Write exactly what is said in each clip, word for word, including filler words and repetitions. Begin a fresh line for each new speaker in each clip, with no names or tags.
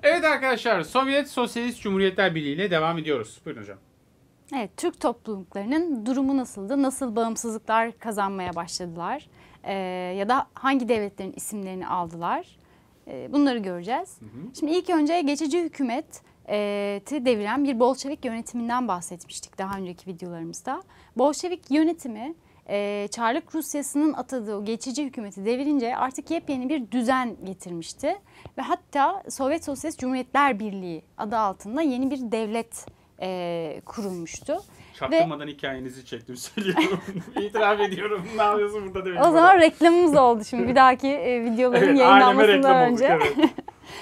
Evet arkadaşlar, Sovyet Sosyalist Cumhuriyetler Birliği ile devam ediyoruz. Buyurun hocam.
Evet, Türk topluluklarının durumu nasıldı? Nasıl bağımsızlıklar kazanmaya başladılar? Ee, ya da hangi devletlerin isimlerini aldılar? Ee, bunları göreceğiz. Hı hı. Şimdi ilk önce geçici hükümeti deviren bir Bolşevik yönetiminden bahsetmiştik daha önceki videolarımızda. Bolşevik yönetimi e, Çarlık Rusyası'nın atadığı o geçici hükümeti devirince artık yepyeni bir düzen getirmişti. Ve hatta Sovyet Sosyalist Cumhuriyetler Birliği adı altında yeni bir devlet E, kurulmuştu.
Çaktırmadan Ve... hikayenizi çektim söylüyorum. İtiraf ediyorum. Ne yapıyorsun burada demedim.
O zaman reklamımız oldu şimdi bir dahaki e, videoların evet, yayınlanmasından önce. Olduk, evet.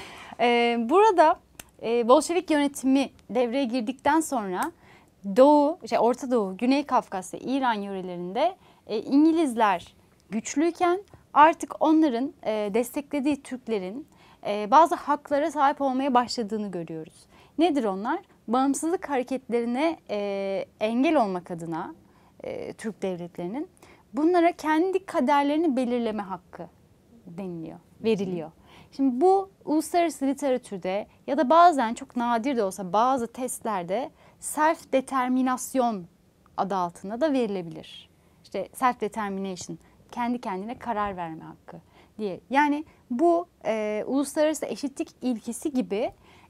e, burada e, Bolşevik yönetimi devreye girdikten sonra Doğu, şey Orta Doğu, Güney Kafkasya, İran yörelerinde e, İngilizler güçlüyken artık onların e, desteklediği Türklerin e, bazı haklara sahip olmaya başladığını görüyoruz. Nedir onlar? Bağımsızlık hareketlerine e, engel olmak adına e, Türk devletlerinin bunlara kendi kaderlerini belirleme hakkı deniliyor, veriliyor. Şimdi bu uluslararası literatürde ya da bazen çok nadir de olsa bazı testlerde self-determinasyon adı altında da verilebilir. İşte self-determination, kendi kendine karar verme hakkı diye. Yani bu e, uluslararası eşitlik ilkesi gibi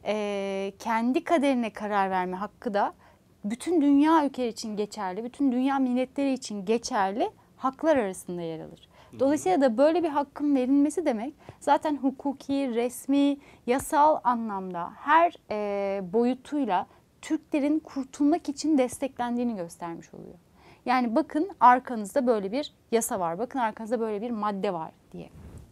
e, kendi kaderine karar verme hakkı da bütün dünya ülkeleri için geçerli, bütün dünya milletleri için geçerli haklar arasında yer alır. Dolayısıyla da böyle bir hakkın verilmesi demek zaten hukuki, resmi, yasal anlamda her e, boyutuyla Türklerin kurtulmak için desteklendiğini göstermiş oluyor. Yani bakın arkanızda böyle bir yasa var, bakın arkanızda böyle bir madde var diye.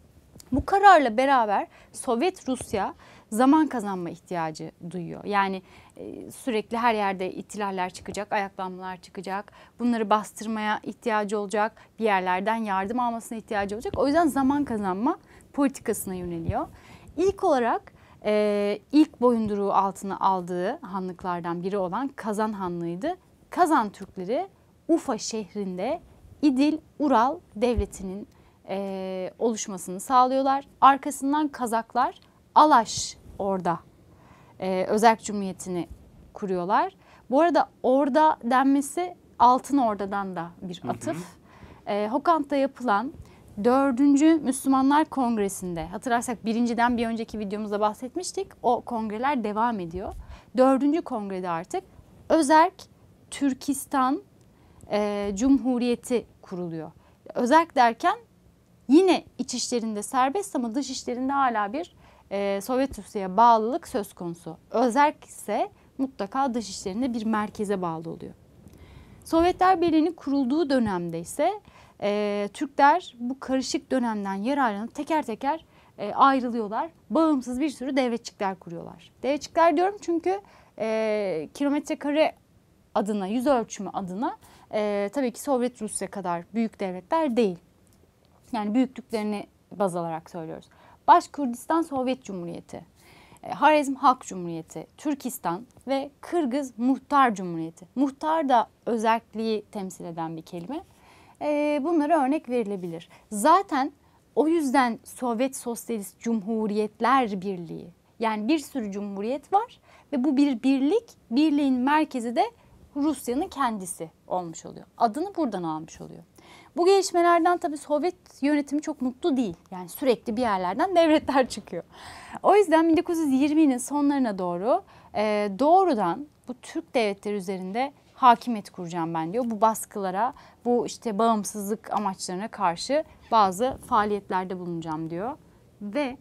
Bu kararla beraber Sovyet Rusya zaman kazanma ihtiyacı duyuyor. Yani e, sürekli her yerde ihtilaller çıkacak, ayaklanmalar çıkacak. Bunları bastırmaya ihtiyacı olacak, bir yerlerden yardım almasına ihtiyacı olacak. O yüzden zaman kazanma politikasına yöneliyor. İlk olarak e, ilk boyunduruğu altına aldığı hanlıklardan biri olan Kazan Hanlığı'ydı. Kazan Türkleri Ufa şehrinde İdil-Ural devletinin e, oluşmasını sağlıyorlar. Arkasından Kazaklar Alaş orada e, Özerk Cumhuriyeti'ni kuruyorlar. Bu arada orada denmesi Altın Orda'dan da bir atıf. Hı hı. E, Hokant'ta yapılan dördüncü Müslümanlar Kongresi'nde, hatırlarsak birinciden bir önceki videomuzda bahsetmiştik. O kongreler devam ediyor. Dördüncü kongrede artık Özerk Türkistan e, Cumhuriyeti kuruluyor. Özerk derken yine iç işlerinde serbest ama dış işlerinde hala bir e, Sovyet Rusya'ya bağlılık söz konusu. Özerk ise mutlaka dış işlerinde bir merkeze bağlı oluyor. Sovyetler Birliği'nin kurulduğu dönemde ise e, Türkler bu karışık dönemden yararlanıp teker teker e, ayrılıyorlar. Bağımsız bir sürü devletçikler kuruyorlar. Devletçikler diyorum çünkü e, kilometre kare adına, yüz ölçümü adına e, tabii ki Sovyet Rusya kadar büyük devletler değil. Yani büyüklüklerini baz alarak söylüyoruz. Başkurdistan Sovyet Cumhuriyeti, Harezm Halk Cumhuriyeti, Türkistan ve Kırgız Muhtar Cumhuriyeti. Muhtar da özerkliği temsil eden bir kelime. Bunlara örnek verilebilir. Zaten o yüzden Sovyet Sosyalist Cumhuriyetler Birliği, yani bir sürü cumhuriyet var ve bu bir birlik, birliğin merkezi de Rusya'nın kendisi olmuş oluyor. Adını buradan almış oluyor. Bu gelişmelerden tabii Sovyet yönetimi çok mutlu değil. Yani sürekli bir yerlerden devletler çıkıyor. O yüzden bin dokuz yüz yirminin sonlarına doğru e, doğrudan bu Türk devletleri üzerinde hakimiyet kuracağım ben diyor. Bu baskılara, bu işte bağımsızlık amaçlarına karşı bazı faaliyetlerde bulunacağım diyor. Ve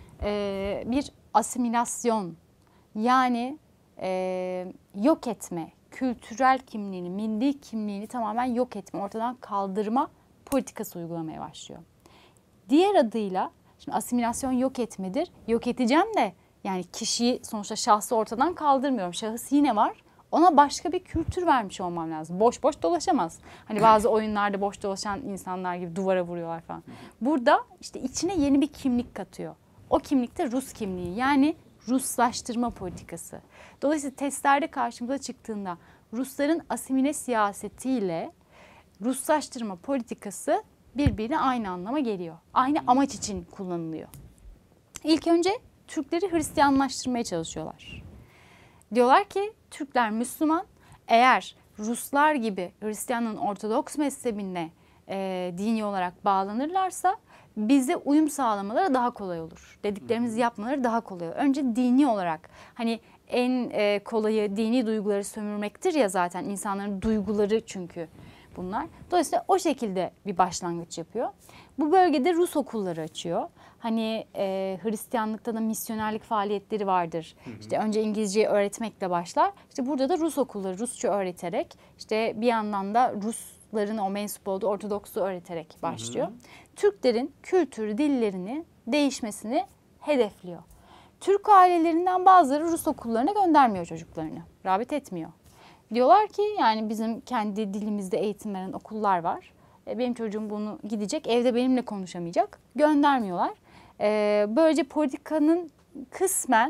e, bir asimilasyon, yani e, yok etme, kültürel kimliğini, milli kimliğini tamamen yok etme, ortadan kaldırma politikası uygulamaya başlıyor. Diğer adıyla, şimdi asimilasyon yok etmedir. Yok edeceğim de yani kişiyi, sonuçta şahsı ortadan kaldırmıyorum. Şahıs yine var. Ona başka bir kültür vermiş olmam lazım. Boş boş dolaşamaz. Hani bazı oyunlarda boş dolaşan insanlar gibi duvara vuruyorlar falan. Burada işte içine yeni bir kimlik katıyor. O kimlik de Rus kimliği, yani Ruslaştırma politikası. Dolayısıyla testlerde karşımıza çıktığında Rusların asimile siyasetiyle Ruslaştırma politikası birbirine aynı anlama geliyor. Aynı amaç için kullanılıyor. İlk önce Türkleri Hristiyanlaştırmaya çalışıyorlar. Diyorlar ki Türkler Müslüman, eğer Ruslar gibi Hristiyanlığın Ortodoks mezhebine e, dini olarak bağlanırlarsa bize uyum sağlamaları daha kolay olur. Dediklerimizi yapmaları daha kolay olur. Önce dini olarak, hani en e, kolayı dini duyguları sömürmektir ya, zaten insanların duyguları çünkü bunlar. Dolayısıyla o şekilde bir başlangıç yapıyor. Bu bölgede Rus okulları açıyor. Hani e, Hristiyanlıkta da misyonerlik faaliyetleri vardır. Hı hı. İşte önce İngilizceyi öğretmekle başlar. İşte burada da Rus okulları, Rusça öğreterek, işte bir yandan da Rusların o mensup olduğu Ortodoks'u öğreterek başlıyor. Hı hı. Türklerin kültür, dillerini değişmesini hedefliyor. Türk ailelerinden bazıları Rus okullarına göndermiyor çocuklarını, rağbet etmiyor. Diyorlar ki yani bizim kendi dilimizde eğitim veren okullar var. Benim çocuğum bunu gidecek, evde benimle konuşamayacak. Göndermiyorlar. Böylece politikanın kısmen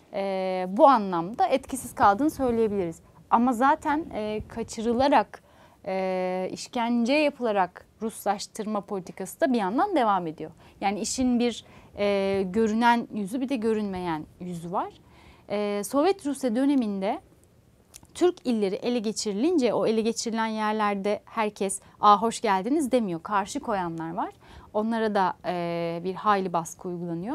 bu anlamda etkisiz kaldığını söyleyebiliriz. Ama zaten kaçırılarak, işkence yapılarak Ruslaştırma politikası da bir yandan devam ediyor. Yani işin bir görünen yüzü, bir de görünmeyen yüzü var. Sovyet Rusya döneminde Türk illeri ele geçirilince o ele geçirilen yerlerde herkes "Aa hoş geldiniz" demiyor. Karşı koyanlar var. Onlara da e, bir hayli baskı uygulanıyor.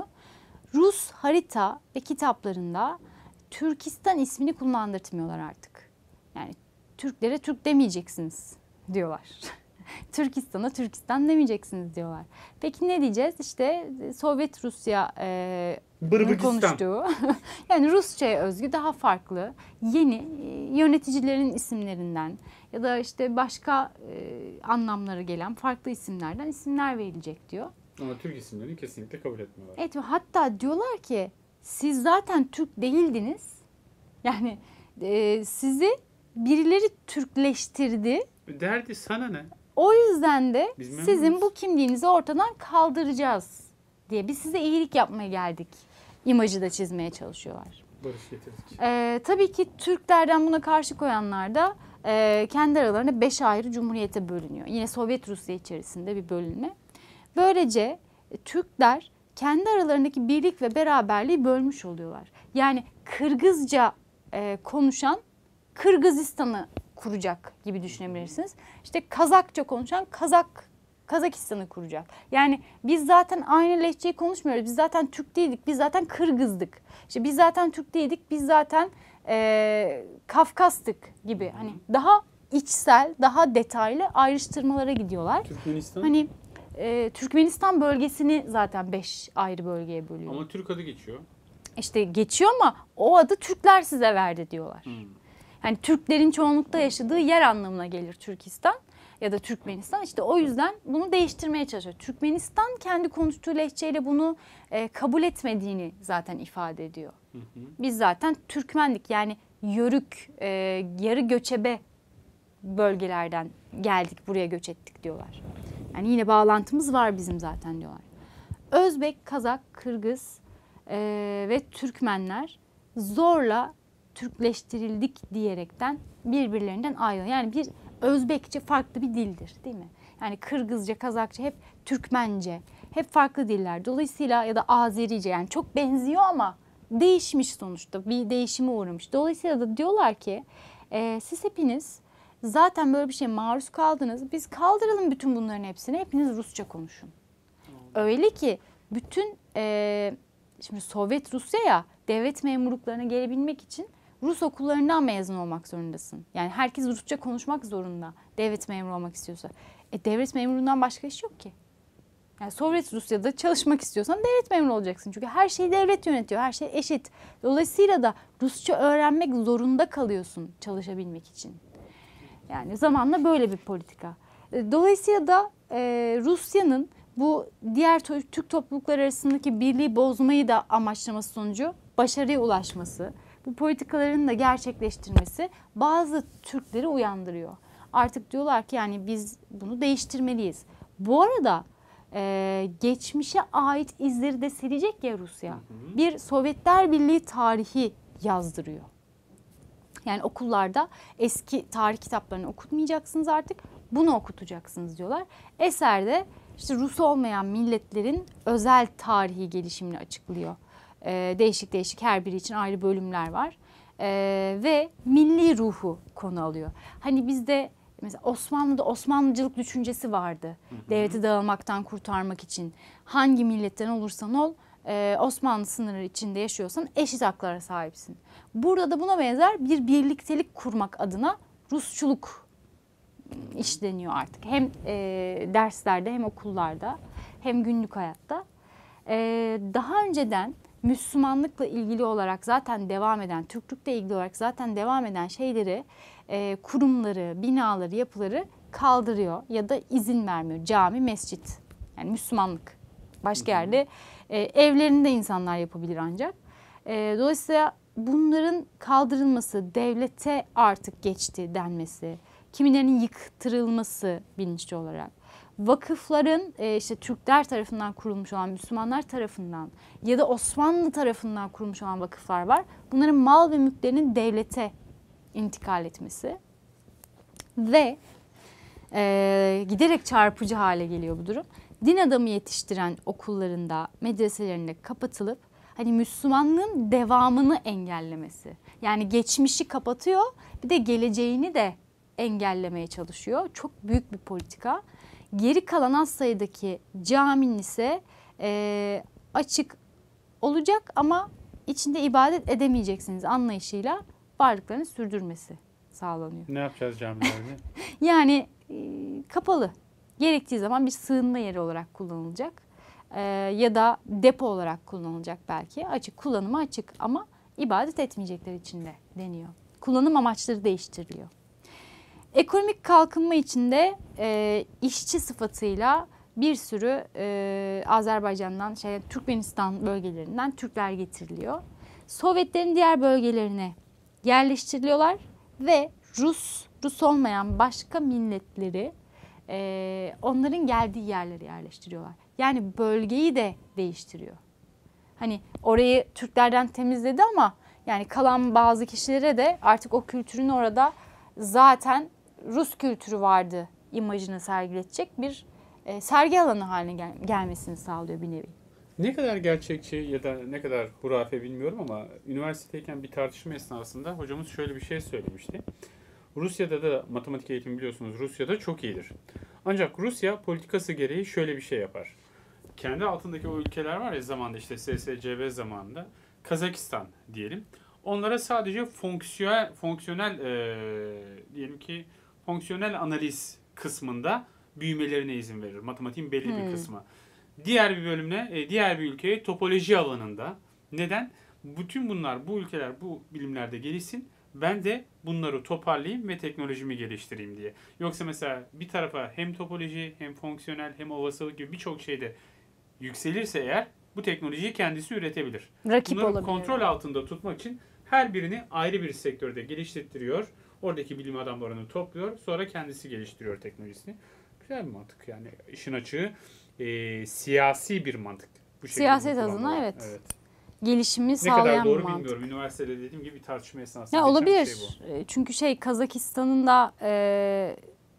Rus harita ve kitaplarında Türkistan ismini kullandırtmıyorlar artık. Yani Türklere Türk demeyeceksiniz diyorlar. Türkistan'a Türkistan demeyeceksiniz diyorlar. Peki ne diyeceğiz? İşte Sovyet Rusya e, konuştuğu, yani Rusça'ya özgü daha farklı yeni yöneticilerin isimlerinden ya da işte başka e, anlamları gelen farklı isimlerden isimler verilecek diyor.
Ama Türk isimlerini kesinlikle kabul etmiyorlar.
Evet, hatta diyorlar ki siz zaten Türk değildiniz. Yani e, sizi birileri Türkleştirdi.
Derdi sana ne?
O yüzden de
Biz
sizin
memnunuz.
bu kimliğinizi ortadan kaldıracağız diye, biz size iyilik yapmaya geldik imajı da çizmeye çalışıyorlar.
Barış getirdik.
Ee, tabii ki Türklerden buna karşı koyanlar da e, kendi aralarında beş ayrı cumhuriyete bölünüyor. Yine Sovyet Rusya içerisinde bir bölünme. Böylece e, Türkler kendi aralarındaki birlik ve beraberliği bölmüş oluyorlar. Yani Kırgızca e, konuşan Kırgızistan'ı kuracak gibi düşünebilirsiniz. İşte Kazakça konuşan Kazak Kazakistan'ı kuracak. Yani biz zaten aynı lehçeyi konuşmuyoruz. Biz zaten Türk değildik. Biz zaten Kırgızdık. İşte biz zaten Türk değildik. Biz zaten e, Kafkastık gibi. Hani daha içsel, daha detaylı ayrıştırmalara gidiyorlar.
Türkmenistan.
Hani e, Türkmenistan bölgesini zaten beş ayrı bölgeye bölüyor.
Ama Türk adı geçiyor.
İşte geçiyor ama o adı Türkler size verdi diyorlar. Hmm. Yani Türklerin çoğunlukta yaşadığı yer anlamına gelir Türkistan ya da Türkmenistan. İşte o yüzden bunu değiştirmeye çalışıyor. Türkmenistan kendi konuştuğu lehçeyle bunu e, kabul etmediğini zaten ifade ediyor. Hı hı. Biz zaten Türkmendik, yani yörük, e, yarı göçebe bölgelerden geldik, buraya göç ettik diyorlar. Yani yine bağlantımız var bizim zaten diyorlar. Özbek, Kazak, Kırgız e, ve Türkmenler zorla Türkleştirildik diyerekten birbirlerinden ayrılıyor. Yani bir Özbekçe farklı bir dildir, değil mi? Yani Kırgızca, Kazakça hep Türkmence, hep farklı diller. Dolayısıyla ya da Azerice, yani çok benziyor ama değişmiş sonuçta, bir değişime uğramış. Dolayısıyla da diyorlar ki e, siz hepiniz zaten böyle bir şeye maruz kaldınız. Biz kaldıralım bütün bunların hepsini, hepiniz Rusça konuşun. Öyle ki bütün e, şimdi Sovyet Rusya'ya devlet memurluklarına gelebilmek için Rus okullarından mezun olmak zorundasın. Yani herkes Rusça konuşmak zorunda devlet memuru olmak istiyorsa. E devlet memurundan başka iş yok ki. Yani Sovyet Rusya'da çalışmak istiyorsan devlet memuru olacaksın. Çünkü her şeyi devlet yönetiyor, her şey eşit. Dolayısıyla da Rusça öğrenmek zorunda kalıyorsun çalışabilmek için. Yani zamanla böyle bir politika. Dolayısıyla da e, Rusya'nın bu diğer Türk toplulukları arasındaki birliği bozmayı da amaçlaması sonucu başarıya ulaşması, bu politikaların da gerçekleştirmesi bazı Türkleri uyandırıyor. Artık diyorlar ki yani biz bunu değiştirmeliyiz. Bu arada e, geçmişe ait izleri de silecek ya Rusya. Hı hı. Bir Sovyetler Birliği tarihi yazdırıyor. Yani okullarda eski tarih kitaplarını okutmayacaksınız artık, bunu okutacaksınız diyorlar. Eserde işte Rus olmayan milletlerin özel tarihi gelişimini açıklıyor E, değişik değişik her biri için ayrı bölümler var. E, ve milli ruhu konu alıyor. Hani bizde mesela Osmanlı'da Osmanlıcılık düşüncesi vardı. Hı hı. Devleti dağılmaktan kurtarmak için. Hangi milletten olursan ol, e, Osmanlı sınırı içinde yaşıyorsan eşit haklara sahipsin. Burada da buna benzer bir birliktelik kurmak adına Rusçuluk işleniyor artık. Hem e, derslerde hem okullarda hem günlük hayatta. E, daha önceden Müslümanlıkla ilgili olarak zaten devam eden, Türklükle ilgili olarak zaten devam eden şeyleri, e, kurumları, binaları, yapıları kaldırıyor ya da izin vermiyor. Cami, mescit, yani Müslümanlık. Başka yerde e, evlerinde insanlar yapabilir ancak. E, dolayısıyla bunların kaldırılması, devlete artık geçti denmesi, kimilerinin yıktırılması bilinçli olarak, vakıfların e, işte Türkler tarafından kurulmuş olan, Müslümanlar tarafından ya da Osmanlı tarafından kurulmuş olan vakıflar var. Bunların mal ve mülklerinin devlete intikal etmesi ve e, giderek çarpıcı hale geliyor bu durum. Din adamı yetiştiren okullarında, medreselerinde kapatılıp hani Müslümanlığın devamını engellemesi. Yani geçmişi kapatıyor, bir de geleceğini de engellemeye çalışıyor. Çok büyük bir politika. Geri kalan az sayıdaki caminin ise e, açık olacak ama içinde ibadet edemeyeceksiniz anlayışıyla varlıklarını sürdürmesi sağlanıyor.
Ne yapacağız camilerde?
Yani e, kapalı. Gerektiği zaman bir sığınma yeri olarak kullanılacak. E, ya da depo olarak kullanılacak belki. Açık, kullanıma açık ama ibadet etmeyecekler içinde deniyor. Kullanım amaçları değiştiriliyor. Ekonomik kalkınma içinde e, işçi sıfatıyla bir sürü e, Azerbaycan'dan, şey, Türkmenistan bölgelerinden Türkler getiriliyor. Sovyetlerin diğer bölgelerine yerleştiriliyorlar ve Rus, Rus olmayan başka milletleri e, onların geldiği yerlere yerleştiriyorlar. Yani bölgeyi de değiştiriyor. Hani orayı Türklerden temizledi ama yani kalan bazı kişilere de artık o kültürün orada zaten Rus kültürü vardı imajını sergiletecek bir e, sergi alanı haline gel gelmesini sağlıyor bir nevi.
Ne kadar gerçekçi ya da ne kadar hurafe bilmiyorum ama üniversitedeyken bir tartışma esnasında hocamız şöyle bir şey söylemişti. Rusya'da da matematik eğitimi biliyorsunuz Rusya'da çok iyidir. Ancak Rusya politikası gereği şöyle bir şey yapar. Kendi altındaki o ülkeler var ya zamanda işte S S C B zamanında Kazakistan diyelim. Onlara sadece fonksiyonel, fonksiyonel e, diyelim ki fonksiyonel analiz kısmında büyümelerine izin verir. Matematiğin belli hmm. bir kısmı. Diğer bir bölümüne, e, diğer bir ülkeye topoloji alanında. Neden? Bütün bunlar, bu ülkeler bu bilimlerde gelişsin. Ben de bunları toparlayayım ve teknolojimi geliştireyim diye. Yoksa mesela bir tarafa hem topoloji hem fonksiyonel hem olasılık gibi birçok şeyde yükselirse eğer bu teknolojiyi kendisi üretebilir.
Rakip
Bunları
olabilir.
kontrol altında tutmak için her birini ayrı bir sektörde geliştiriyor. Oradaki bilim adamlarını topluyor. Sonra kendisi geliştiriyor teknolojisini. Güzel bir mantık yani. İşin açığı e, siyasi bir mantık. Bu
siyaset adına evet. evet. Gelişimi
ne
sağlayan
kadar doğru
bir mantık.
Bilmiyorum. Üniversitede dediğim gibi bir tartışma esnasında.
Ya olabilir.
Şey
Çünkü şey Kazakistan'ın da e,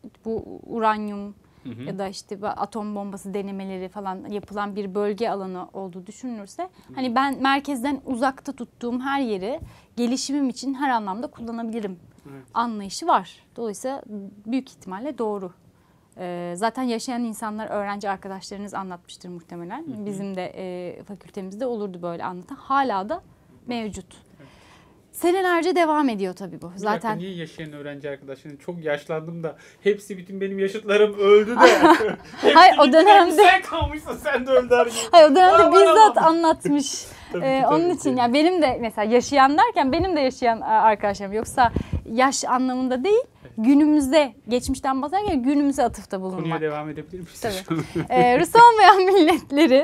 bu uranyum Hı hı. ya da işte atom bombası denemeleri falan yapılan bir bölge alanı olduğu düşünülürse hı. hani ben merkezden uzakta tuttuğum her yeri gelişimim için her anlamda kullanabilirim evet. anlayışı var. Dolayısıyla büyük ihtimalle doğru. Ee, zaten yaşayan insanlar, öğrenci arkadaşlarınız anlatmıştır muhtemelen. Hı hı. Bizim de e, fakültemizde olurdu böyle anlatan. Hala da mevcut. Evet. Senelerce devam ediyor tabii bu.
Bir
Zaten
dakika, niye yaşayan öğrenci arkadaşların çok yaşlandım da hepsi bütün benim yaşıtlarım öldü de.
Hayır o dönemde
sen kalmışsın sen de öldü.
Hayır o dönemde bizzat anlatmış. tabii ki, ee, tabii onun için ki. Yani benim de mesela yaşayan derken benim de yaşayan arkadaşlarım yoksa yaş anlamında değil. Günümüzde, geçmişten bahsederken günümüze atıfta bulunmak.
Konuya devam edebilir miyiz?
Tabii. Ee, Rus olmayan milletleri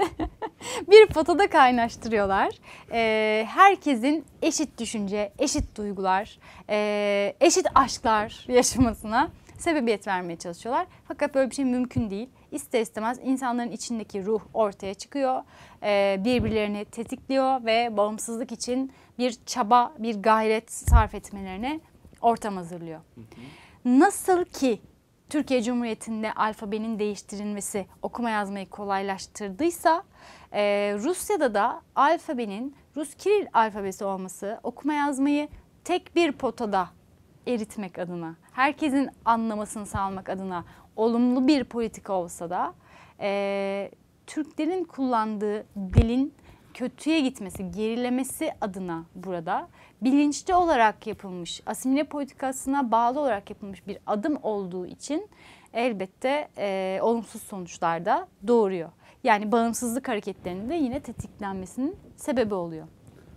bir potada kaynaştırıyorlar. Ee, herkesin eşit düşünce, eşit duygular, e, eşit aşklar yaşamasına sebebiyet vermeye çalışıyorlar. Fakat böyle bir şey mümkün değil. İster istemez insanların içindeki ruh ortaya çıkıyor. Ee, birbirlerini tetikliyor ve bağımsızlık için bir çaba, bir gayret sarf etmelerine ortam hazırlıyor. Hı hı. Nasıl ki Türkiye Cumhuriyeti'nde alfabenin değiştirilmesi okuma yazmayı kolaylaştırdıysa, e, Rusya'da da alfabenin Rus Kiril alfabesi olması okuma yazmayı tek bir potada eritmek adına, herkesin anlamasını sağlamak adına olumlu bir politika olsa da e, Türklerin kullandığı dilin kötüye gitmesi, gerilemesi adına burada bilinçli olarak yapılmış, asimile politikasına bağlı olarak yapılmış bir adım olduğu için elbette e, olumsuz sonuçlar da doğuruyor. Yani bağımsızlık hareketlerinin de yine tetiklenmesinin sebebi oluyor.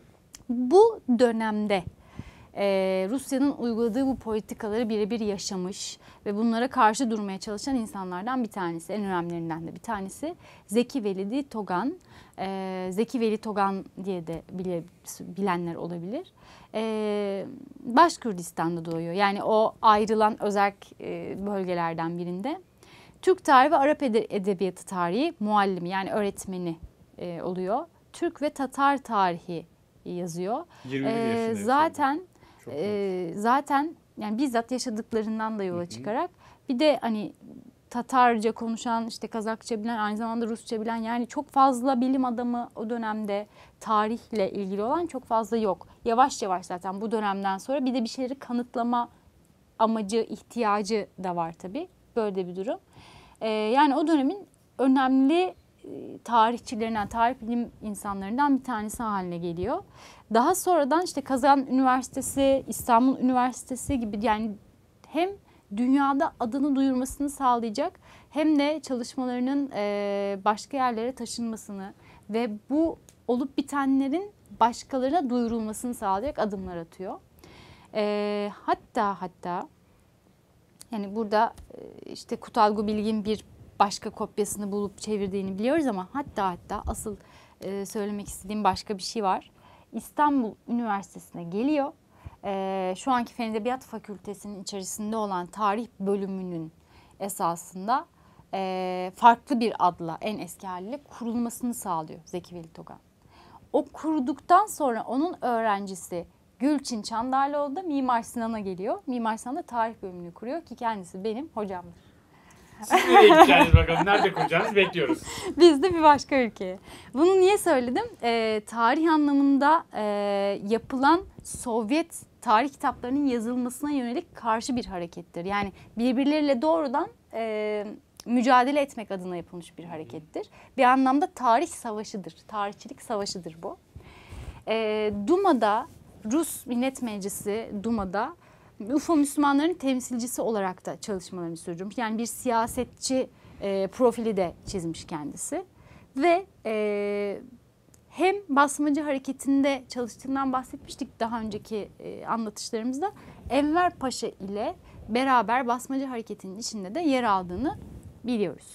Bu dönemde e, Rusya'nın uyguladığı bu politikaları birebir yaşamış ve bunlara karşı durmaya çalışan insanlardan bir tanesi, en önemlilerinden de bir tanesi Zeki Velidi Togan. E, Zeki Veli Togan diye de bile, bilenler olabilir. E, Başkürdistan'da doğuyor. Yani o ayrılan özerk e, bölgelerden birinde. Türk tarihi ve Arap edebiyatı tarihi muallimi, yani öğretmeni e, oluyor. Türk ve Tatar tarihi yazıyor.
yirmi bir
Ee,
yaşında
zaten e, zaten yani bizzat yaşadıklarından da yola çıkarak, bir de hani Tatarca konuşan, işte Kazakça bilen, aynı zamanda Rusça bilen, yani çok fazla bilim adamı o dönemde tarihle ilgili olan çok fazla yok. Yavaş yavaş zaten bu dönemden sonra bir de bir şeyleri kanıtlama amacı, ihtiyacı da var tabii. Böyle bir durum. Ee, yani o dönemin önemli tarihçilerinden, tarih bilim insanlarından bir tanesi haline geliyor. Daha sonradan işte Kazan Üniversitesi, İstanbul Üniversitesi gibi, yani hem dünyada adını duyurmasını sağlayacak hem de çalışmalarının başka yerlere taşınmasını ve bu olup bitenlerin başkalarına duyurulmasını sağlayacak adımlar atıyor. Hatta hatta yani burada işte Kutalgu Bilgin bir başka kopyasını bulup çevirdiğini biliyoruz ama hatta hatta asıl e, söylemek istediğim başka bir şey var. İstanbul Üniversitesi'ne geliyor. E, şu anki Fen Edebiyat Fakültesi'nin içerisinde olan tarih bölümünün esasında e, farklı bir adla, en eski haliyle kurulmasını sağlıyor Zeki Veli Togan. O kurduktan sonra onun öğrencisi Gülçin Çandarlıoğlu da Mimar Sinan'a geliyor. Mimar Sinan'da tarih bölümünü kuruyor ki kendisi benim hocamdır.
Siz nereye gideceğiniz bakalım? Nerede kuracağınız bekliyoruz.
Biz de bir başka ülkeye. Bunu niye söyledim? Ee, tarih anlamında e, yapılan Sovyet tarih kitaplarının yazılmasına yönelik karşı bir harekettir. Yani birbirleriyle doğrudan e, mücadele etmek adına yapılmış bir harekettir. Bir anlamda tarih savaşıdır, tarihçilik savaşıdır bu. E, Duma'da, Rus Millet Meclisi Duma'da U F O Müslümanların temsilcisi olarak da çalışmalarını sürdürmüş. Yani bir siyasetçi e, profili de çizmiş kendisi. Ve e, hem basmacı hareketinde çalıştığından bahsetmiştik daha önceki e, anlatışlarımızda. Enver Paşa ile beraber basmacı hareketinin içinde de yer aldığını biliyoruz.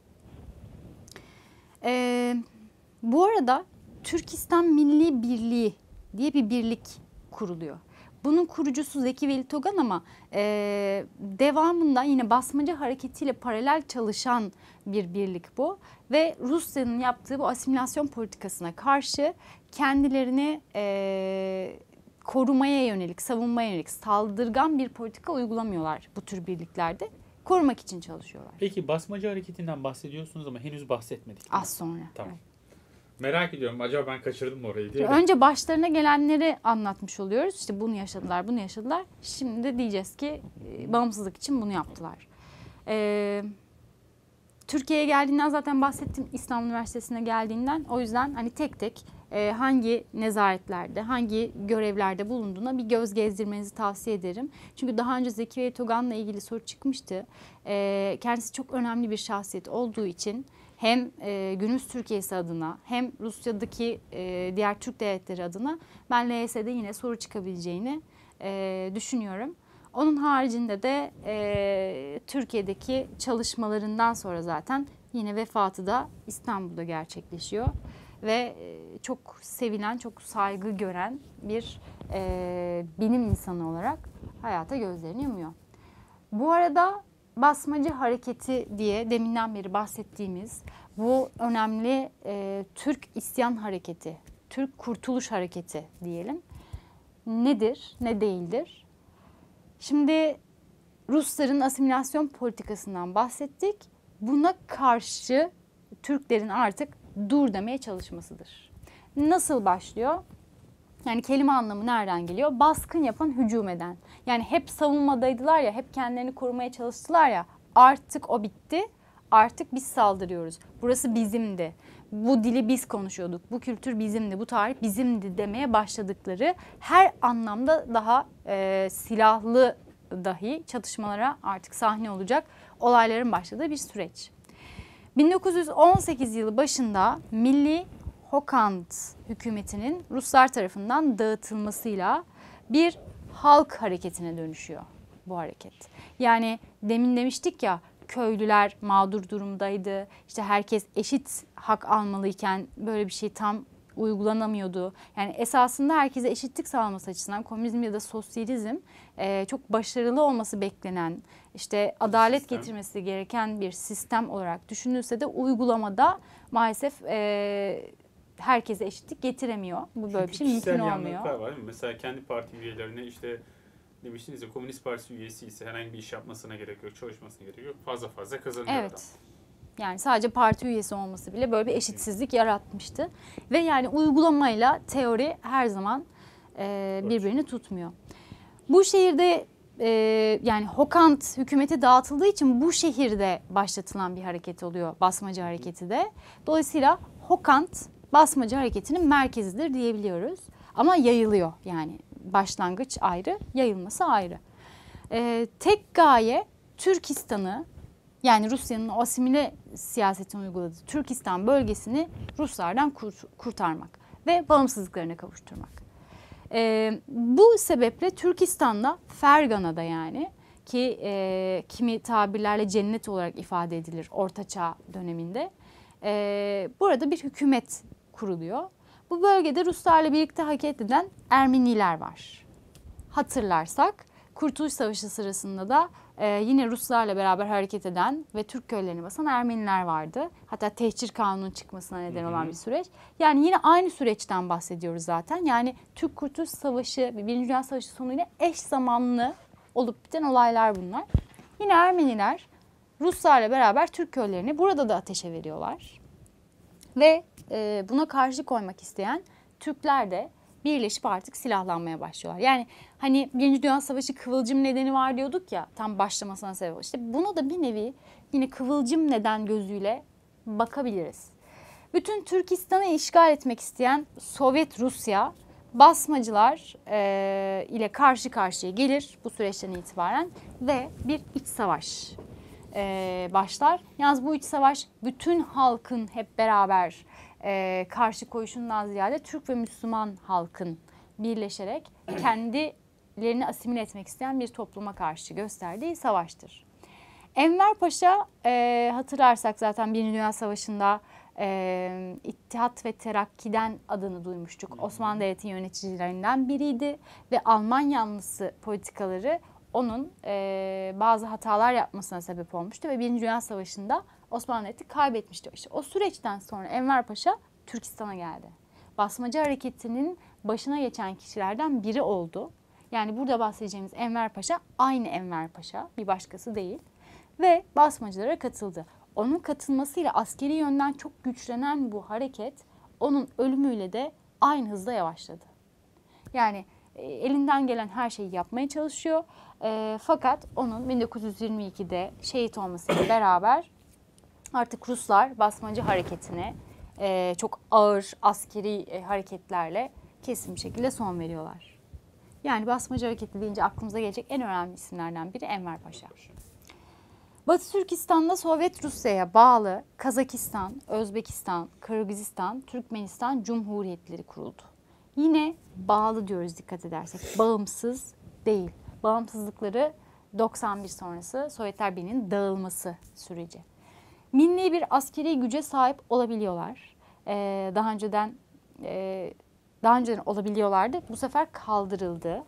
E, bu arada Türkistan Milli Birliği diye bir birlik kuruluyor. Bunun kurucusu Zeki Veli Togan ama e, devamında yine basmacı hareketiyle paralel çalışan bir birlik bu. Ve Rusya'nın yaptığı bu asimilasyon politikasına karşı kendilerini e, korumaya yönelik, savunmaya yönelik saldırgan bir politika uygulamıyorlar bu tür birliklerde. Korumak için çalışıyorlar.
Peki basmacı hareketinden bahsediyorsunuz ama henüz bahsetmedik.
Az sonra.
Tamam.
Evet.
Merak ediyorum, acaba ben kaçırdım mı orayı diye.
Önce başlarına gelenleri anlatmış oluyoruz. İşte bunu yaşadılar, bunu yaşadılar. Şimdi de diyeceğiz ki e, bağımsızlık için bunu yaptılar. Ee, Türkiye'ye geldiğinden zaten bahsettim, İstanbul Üniversitesi'ne geldiğinden. O yüzden hani tek tek e, hangi nezaretlerde, hangi görevlerde bulunduğuna bir göz gezdirmenizi tavsiye ederim. Çünkü daha önce Zeki Veli Togan'la ilgili soru çıkmıştı. E, kendisi çok önemli bir şahsiyet olduğu için hem e, günümüz Türkiye'si adına hem Rusya'daki e, diğer Türk devletleri adına ben L Y S'de yine soru çıkabileceğini e, düşünüyorum. Onun haricinde de e, Türkiye'deki çalışmalarından sonra zaten yine vefatı da İstanbul'da gerçekleşiyor. Ve e, çok sevilen, çok saygı gören bir e, bilim insanı olarak hayata gözlerini yumuyor. Bu arada basmacı hareketi diye deminden beri bahsettiğimiz bu önemli e, Türk isyan hareketi, Türk kurtuluş hareketi diyelim. Nedir, ne değildir? Şimdi Rusların asimilasyon politikasından bahsettik. Buna karşı Türklerin artık dur demeye çalışmasıdır. Nasıl başlıyor? Yani kelime anlamı nereden geliyor? Baskın yapan, hücum eden. Yani hep savunmadaydılar ya, hep kendilerini korumaya çalıştılar ya. Artık o bitti. Artık biz saldırıyoruz. Burası bizimdi. Bu dili biz konuşuyorduk. Bu kültür bizimdi. Bu tarih bizimdi demeye başladıkları, her anlamda daha e, silahlı dahi çatışmalara artık sahne olacak olayların başladığı bir süreç. bin dokuz yüz on sekiz yılı başında Milli Hokand hükümetinin Ruslar tarafından dağıtılmasıyla bir halk hareketine dönüşüyor bu hareket. Yani demin demiştik ya, köylüler mağdur durumdaydı. İşte herkes eşit hak almalıyken böyle bir şey tam uygulanamıyordu. Yani esasında herkese eşitlik sağlaması açısından komünizm ya da sosyalizm e, çok başarılı olması beklenen, işte adalet sistem. getirmesi gereken bir sistem olarak düşünülse de uygulamada maalesef e, herkese eşitlik getiremiyor. Bu böyle
Çünkü
bir şey mümkün olmuyor.
yanlılıklar var değil mi? Mesela kendi parti üyelerine işte demiştiniz ya, Komünist Partisi üyesi ise herhangi bir iş yapmasına gerek yok, çalışmasına gerek yok. Fazla fazla kazanıyor
Evet.
adam.
Yani sadece parti üyesi olması bile böyle bir eşitsizlik yaratmıştı. Ve yani uygulamayla teori her zaman e, birbirini tutmuyor. Bu şehirde e, yani Hokand hükümeti dağıtıldığı için bu şehirde başlatılan bir hareket oluyor, basmacı hareketi de. Dolayısıyla Hokand basmacı hareketinin merkezidir diyebiliyoruz. Ama yayılıyor, yani başlangıç ayrı, yayılması ayrı. E, tek gaye Türkistan'ı, yani Rusya'nın o asimile siyasetini uyguladığı Türkistan bölgesini Ruslardan kurtarmak ve bağımsızlıklarına kavuşturmak. Ee, bu sebeple Türkistan'da, Fergana'da yani ki e, kimi tabirlerle cennet olarak ifade edilir Ortaçağ döneminde, e, burada bir hükümet kuruluyor. Bu bölgede Ruslarla birlikte hareket eden Ermeniler var. Hatırlarsak Kurtuluş Savaşı sırasında da Ee, yine Ruslarla beraber hareket eden ve Türk köylerini basan Ermeniler vardı. Hatta tehcir kanunun çıkmasına neden olan bir süreç. Yani yine aynı süreçten bahsediyoruz zaten. Yani Türk Kurtuluş Savaşı ve Birinci Dünya Savaşı sonuyla eş zamanlı olup biten olaylar bunlar. Yine Ermeniler Ruslarla beraber Türk köylerini burada da ateşe veriyorlar. Ve e, buna karşı koymak isteyen Türkler de birleşip artık silahlanmaya başlıyorlar. Yani hani Birinci Dünya Savaşı kıvılcım nedeni var diyorduk ya, tam başlamasına sebep. İşte buna da bir nevi yine kıvılcım neden gözüyle bakabiliriz. Bütün Türkistan'ı işgal etmek isteyen Sovyet Rusya, basmacılar e, ile karşı karşıya gelir bu süreçten itibaren ve bir iç savaş e, başlar. Yalnız bu iç savaş bütün halkın hep beraber e, karşı koyuşundan ziyade Türk ve Müslüman halkın birleşerek kendilerini asimile etmek isteyen bir topluma karşı gösterdiği savaştır. Enver Paşa e, hatırlarsak zaten Birinci Dünya Savaşı'nda e, İttihat ve Terakki'den adını duymuştuk. Osmanlı Devleti yöneticilerinden biriydi ve Alman yanlısı politikaları onun e, bazı hatalar yapmasına sebep olmuştu ve Birinci Dünya Savaşı'nda Osmanlı Devleti kaybetmişti. İşte o süreçten sonra Enver Paşa Türkistan'a geldi. Basmacı hareketinin başına geçen kişilerden biri oldu. Yani burada bahsedeceğimiz Enver Paşa aynı Enver Paşa, bir başkası değil. Ve basmacılara katıldı. Onun katılmasıyla askeri yönden çok güçlenen bu hareket onun ölümüyle de aynı hızda yavaşladı. Yani e, elinden gelen her şeyi yapmaya çalışıyor. E, fakat onun bin dokuz yüz yirmi ikide şehit olmasıyla beraber artık Ruslar basmacı hareketine e, çok ağır askeri e, hareketlerle kesin bir şekilde son veriyorlar. Yani basmacı hareketi deyince aklımıza gelecek en önemli isimlerden biri Enver Paşa. Batı Türkistan'da Sovyet Rusya'ya bağlı Kazakistan, Özbekistan, Kırgızistan, Türkmenistan Cumhuriyetleri kuruldu. Yine bağlı diyoruz dikkat edersek, bağımsız değil. Bağımsızlıkları doksan bir sonrası Sovyetler Birliği'nin dağılması süreci. Milli bir askeri güce sahip olabiliyorlar. Ee, daha önceden e, daha önceden olabiliyorlardı. Bu sefer kaldırıldı.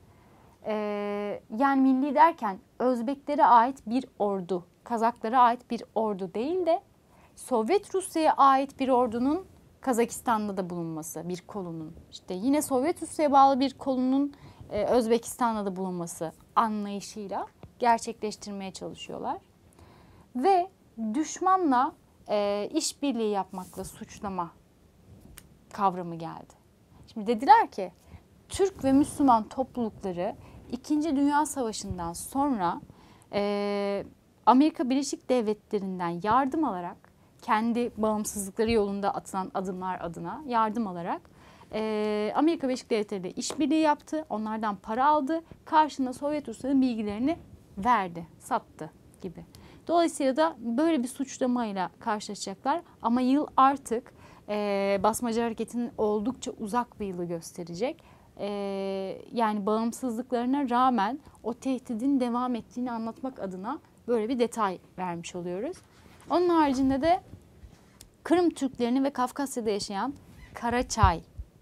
Ee, yani milli derken Özbeklere ait bir ordu, Kazaklara ait bir ordu değil de Sovyet Rusya'ya ait bir ordunun Kazakistan'da da bulunması, bir kolunun. İşte yine Sovyet Rusya'ya bağlı bir kolunun e, Özbekistan'da da bulunması anlayışıyla gerçekleştirmeye çalışıyorlar. Ve düşmanla e, işbirliği yapmakla suçlama kavramı geldi. Şimdi dediler ki Türk ve Müslüman toplulukları İkinci Dünya Savaşı'ndan sonra e, Amerika Birleşik Devletleri'nden yardım alarak, kendi bağımsızlıkları yolunda atılan adımlar adına yardım alarak e, Amerika Birleşik Devletleri ile işbirliği yaptı. Onlardan para aldı. Karşında Sovyet Rusya'nın bilgilerini verdi, sattı gibi. Dolayısıyla da böyle bir suçlamayla karşılaşacaklar. Ama yıl artık e, basmacı hareketinin oldukça uzak bir yılı gösterecek. E, yani bağımsızlıklarına rağmen o tehdidin devam ettiğini anlatmak adına böyle bir detay vermiş oluyoruz. Onun haricinde de Kırım Türklerini ve Kafkasya'da yaşayan Karaçay,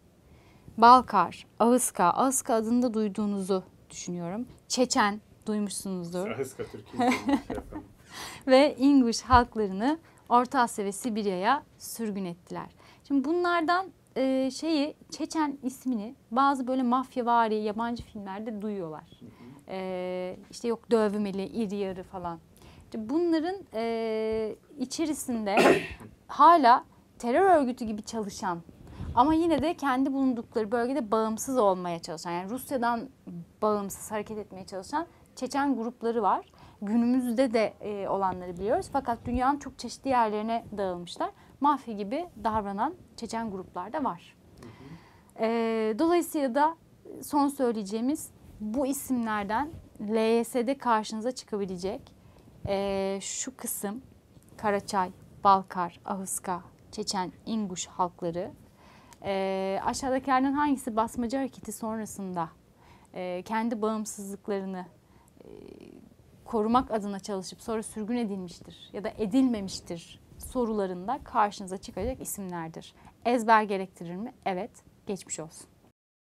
Balkar, Ahıska, Ahıska adını da duyduğunuzu düşünüyorum. Çeçen duymuşsunuzdur.
Ahıska Türkiye'yi şey yapalım.
Ve İnguş halklarını Orta Asya ve Sibirya'ya sürgün ettiler. Şimdi bunlardan e, şeyi Çeçen ismini bazı böyle mafyavari yabancı filmlerde duyuyorlar. E, işte yok dövmeli, iri yarı falan. İşte bunların e, içerisinde hala terör örgütü gibi çalışan ama yine de kendi bulundukları bölgede bağımsız olmaya çalışan, yani Rusya'dan bağımsız hareket etmeye çalışan Çeçen grupları var. Günümüzde de e, olanları biliyoruz. Fakat dünyanın çok çeşitli yerlerine dağılmışlar. Mafya gibi davranan Çeçen gruplar da var. E, dolayısıyla da son söyleyeceğimiz bu isimlerden L Y S'de karşınıza çıkabilecek e, şu kısım Karaçay, Balkar, Ahıska, Çeçen, İnguş halkları. E, aşağıdakilerden hangisi basmacı hareketi sonrasında e, kendi bağımsızlıklarını e, korumak adına çalışıp sonra sürgün edilmiştir ya da edilmemiştir sorularında karşınıza çıkacak isimlerdir. Ezber gerektirir mi? Evet, geçmiş olsun.